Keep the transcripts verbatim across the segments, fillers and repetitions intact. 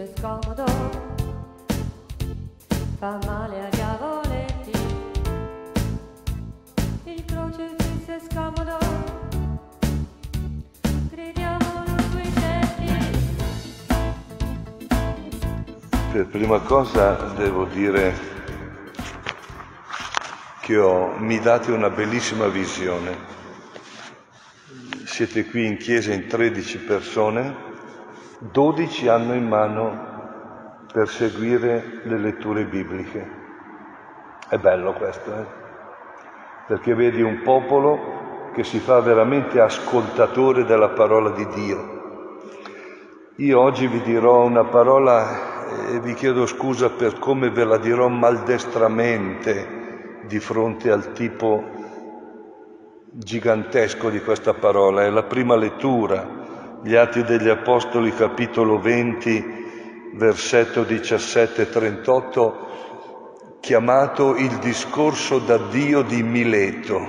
è scomodo, fa male agli avoletti, il crocifisso è scomodo, gridiamo sui tetti. Per prima cosa devo dire che ho, mi date una bellissima visione. Siete qui in chiesa in tredici persone, dodici hanno in mano per seguire le letture bibliche. È bello questo, eh? Perché vedi un popolo che si fa veramente ascoltatore della parola di Dio. Io oggi vi dirò una parola e vi chiedo scusa per come ve la dirò maldestramente di fronte al tipo gigantesco di questa parola. È la prima lettura. Gli Atti degli Apostoli, capitolo venti, versetto diciassette trentotto, chiamato il discorso da Dio di Mileto.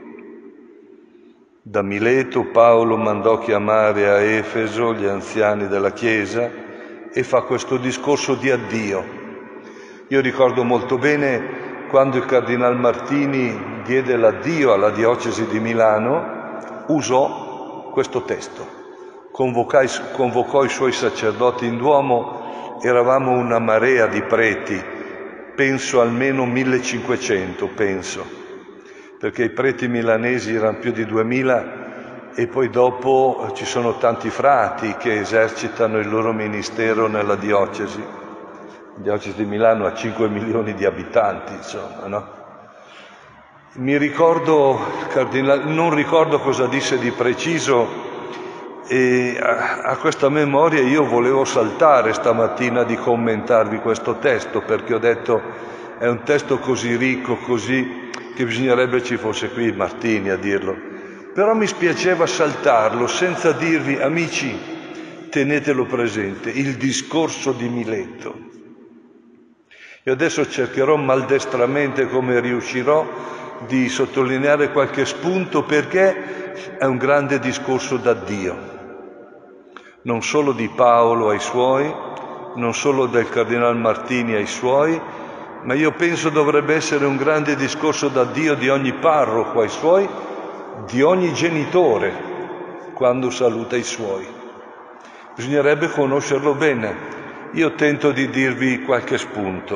Da Mileto Paolo mandò chiamare a Efeso gli anziani della Chiesa e fa questo discorso di addio. Io ricordo molto bene quando il Cardinal Martini diede l'addio alla diocesi di Milano, usò questo testo. Convocai, convocò i suoi sacerdoti in Duomo, eravamo una marea di preti, penso almeno millecinquecento, penso, perché i preti milanesi erano più di duemila e poi dopo ci sono tanti frati che esercitano il loro ministero nella diocesi. La diocesi di Milano ha cinque milioni di abitanti, insomma, no? Mi ricordo, cardinale, non ricordo cosa disse di preciso, e a, a questa memoria io volevo saltare stamattina di commentarvi questo testo, perché ho detto è un testo così ricco, così, che bisognerebbe ci fosse qui Martini a dirlo. Però mi spiaceva saltarlo senza dirvi, amici, tenetelo presente, il discorso di Mileto. Io adesso cercherò maldestramente, come riuscirò, di sottolineare qualche spunto, perché è un grande discorso da Dio. Non solo di Paolo ai suoi, non solo del Cardinal Martini ai suoi, ma io penso dovrebbe essere un grande discorso da Dio di ogni parroco ai suoi, di ogni genitore quando saluta i suoi. Bisognerebbe conoscerlo bene. Io tento di dirvi qualche spunto.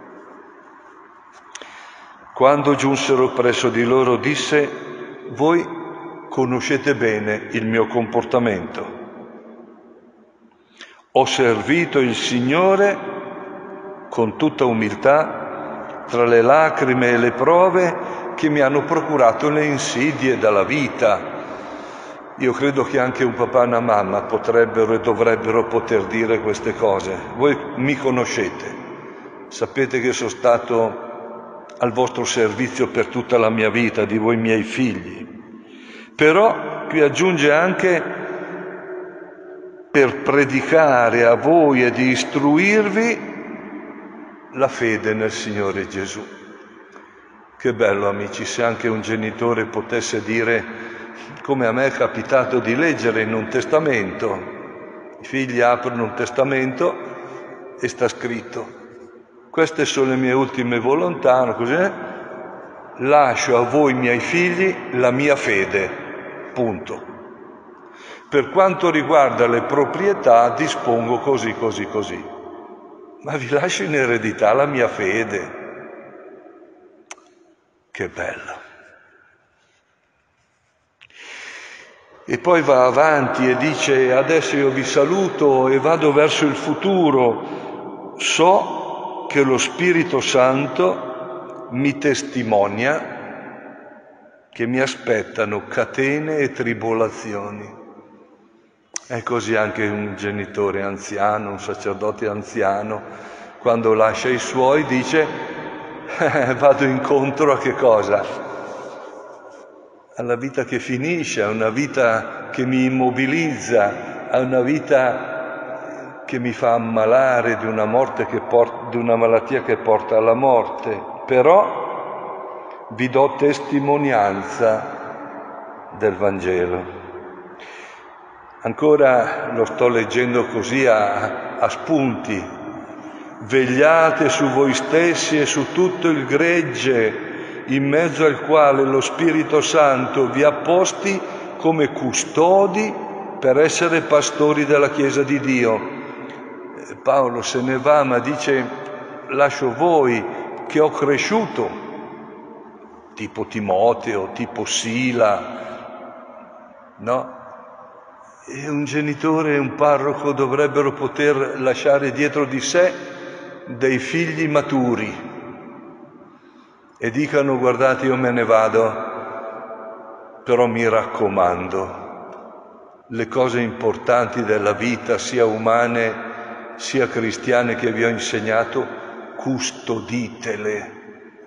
Quando giunsero presso di loro disse: voi conoscete bene il mio comportamento. Ho servito il Signore con tutta umiltà tra le lacrime e le prove che mi hanno procurato le insidie dalla vita. Io credo che anche un papà e una mamma potrebbero e dovrebbero poter dire queste cose. Voi mi conoscete, sapete che sono stato al vostro servizio per tutta la mia vita, di voi miei figli. Però qui aggiunge anche per predicare a voi e di istruirvi la fede nel Signore Gesù. Che bello, amici, se anche un genitore potesse dire, come a me è capitato di leggere in un testamento, i figli aprono un testamento e sta scritto: queste sono le mie ultime volontà, cos'è? Lascio a voi miei figli la mia fede, punto. Per quanto riguarda le proprietà dispongo così, così, così. Ma vi lascio in eredità la mia fede. Che bello. E poi va avanti e dice: adesso io vi saluto e vado verso il futuro. So che lo Spirito Santo mi testimonia che mi aspettano catene e tribolazioni. È così anche un genitore anziano, un sacerdote anziano, quando lascia i suoi dice: eh, vado incontro a che cosa? Alla vita che finisce, a una vita che mi immobilizza, a una vita che mi fa ammalare di una, morte che porta, di una malattia che porta alla morte. Però vi do testimonianza del Vangelo. Ancora lo sto leggendo così a, a spunti. Vegliate su voi stessi e su tutto il gregge, in mezzo al quale lo Spirito Santo vi ha posti come custodi per essere pastori della Chiesa di Dio. Paolo se ne va, ma dice: lascio voi che ho cresciuto, tipo Timoteo, tipo Sila, no? E un genitore e un parroco dovrebbero poter lasciare dietro di sé dei figli maturi e dicano: guardate, io me ne vado, però mi raccomando, le cose importanti della vita, sia umane sia cristiane, che vi ho insegnato, custoditele.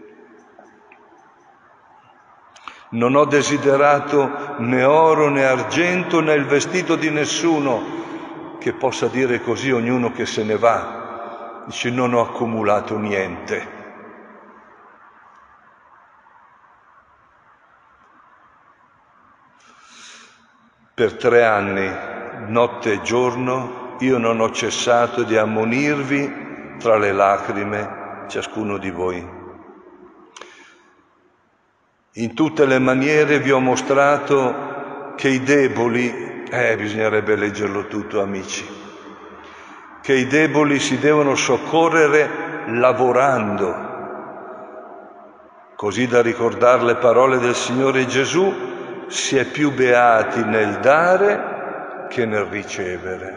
Non ho desiderato né oro né argento né il vestito di nessuno, che possa dire così ognuno che se ne va. Dice: non ho accumulato niente. Per tre anni, notte e giorno, io non ho cessato di ammonirvi tra le lacrime, ciascuno di voi. In tutte le maniere vi ho mostrato che i deboli, eh, bisognerebbe leggerlo tutto, amici, che i deboli si devono soccorrere lavorando, così da ricordare le parole del Signore Gesù: si è più beati nel dare che nel ricevere.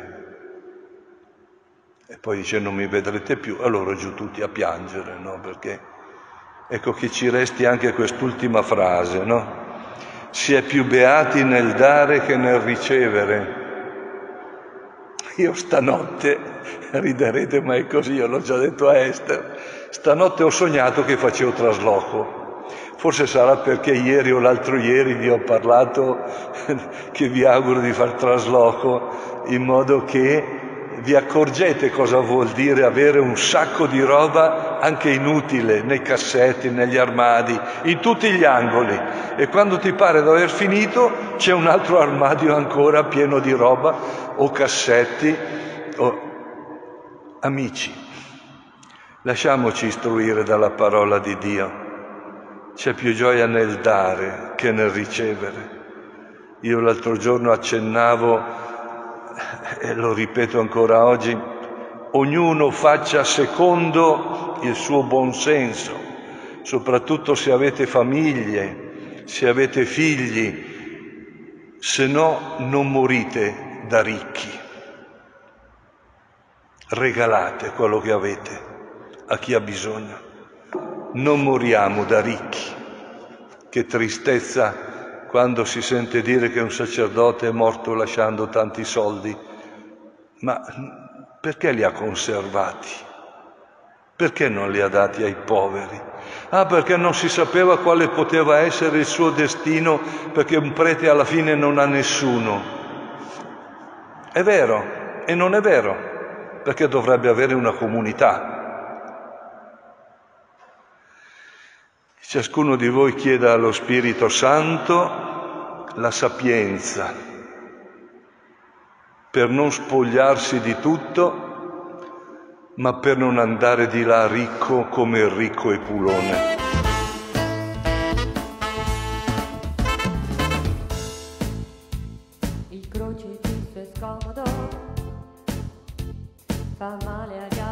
E poi dice: non mi vedrete più, allora giù tutti a piangere, no? Perché ecco che ci resti anche quest'ultima frase, no? Si è più beati nel dare che nel ricevere. Io stanotte, riderete ma è così, io l'ho già detto a Esther, stanotte ho sognato che facevo trasloco. Forse sarà perché ieri o l'altro ieri vi ho parlato che vi auguro di far trasloco, in modo che vi accorgete cosa vuol dire avere un sacco di roba anche inutile nei cassetti, negli armadi, in tutti gli angoli, e quando ti pare di aver finito c'è un altro armadio ancora pieno di roba o cassetti. O... Amici, lasciamoci istruire dalla parola di Dio. C'è più gioia nel dare che nel ricevere. Io l'altro giorno accennavo, e lo ripeto ancora oggi: ognuno faccia secondo il suo buon senso, soprattutto se avete famiglie, se avete figli, se no non morite da ricchi. Regalate quello che avete a chi ha bisogno. Non moriamo da ricchi. Che tristezza quando si sente dire che un sacerdote è morto lasciando tanti soldi. Ma perché li ha conservati? Perché non li ha dati ai poveri? Ah, perché non si sapeva quale poteva essere il suo destino, perché un prete alla fine non ha nessuno. È vero e non è vero, perché dovrebbe avere una comunità. Ciascuno di voi chieda allo Spirito Santo la sapienza per non spogliarsi di tutto, ma per non andare di là ricco come il ricco Epulone. Il crocifisso è scomodo, fa male agli